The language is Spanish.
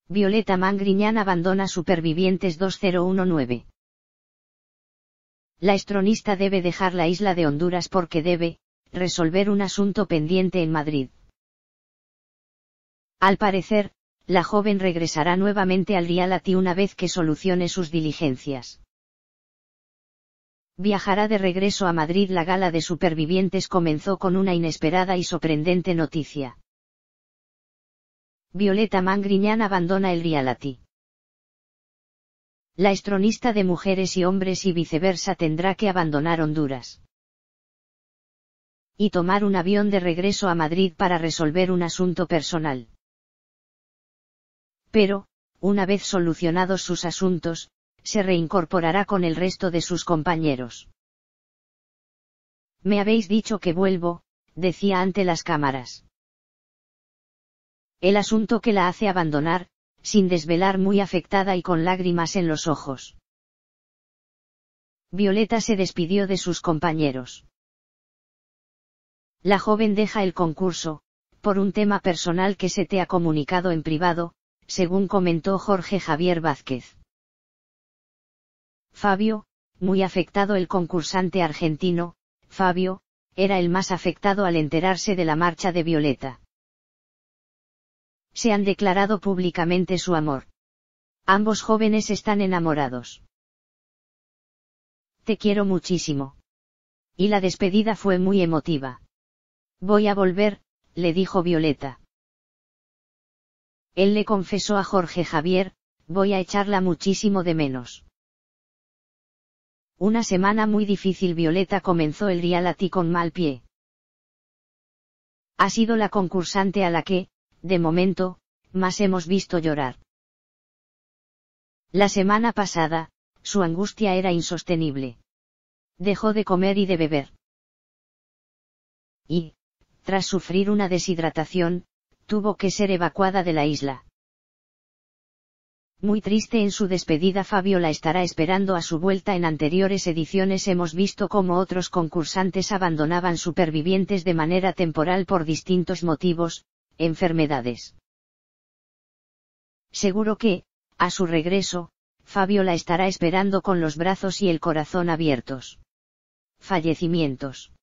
Violeta Mangriñán abandona Supervivientes 2019. La estronista debe dejar la isla de Honduras porque debe resolver un asunto pendiente en Madrid. Al parecer, la joven regresará nuevamente al reality una vez que solucione sus diligencias. Viajará de regreso a Madrid. La gala de Supervivientes comenzó con una inesperada y sorprendente noticia. Violeta Mangriñán abandona el reality. La estronista de Mujeres y Hombres y Viceversa tendrá que abandonar Honduras y tomar un avión de regreso a Madrid para resolver un asunto personal. Pero, una vez solucionados sus asuntos, se reincorporará con el resto de sus compañeros. Me habéis dicho que vuelvo, decía ante las cámaras. El asunto que la hace abandonar, sin desvelar, muy afectada y con lágrimas en los ojos. Violeta se despidió de sus compañeros. La joven deja el concurso, por un tema personal que se te ha comunicado en privado, según comentó Jorge Javier Vázquez. Fabio, muy afectado. El concursante argentino, Fabio, era el más afectado al enterarse de la marcha de Violeta. Se han declarado públicamente su amor. Ambos jóvenes están enamorados. Te quiero muchísimo. Y la despedida fue muy emotiva. Voy a volver, le dijo Violeta. Él le confesó a Jorge Javier, voy a echarla muchísimo de menos. Una semana muy difícil. Violeta comenzó el reality con mal pie. Ha sido la concursante a la que, de momento, más hemos visto llorar. La semana pasada, su angustia era insostenible. Dejó de comer y de beber. Y, tras sufrir una deshidratación, tuvo que ser evacuada de la isla. Muy triste en su despedida. Fabio la estará esperando a su vuelta. En anteriores ediciones hemos visto cómo otros concursantes abandonaban Supervivientes de manera temporal por distintos motivos, enfermedades. Seguro que, a su regreso, Fabio la estará esperando con los brazos y el corazón abiertos. Fallecimientos.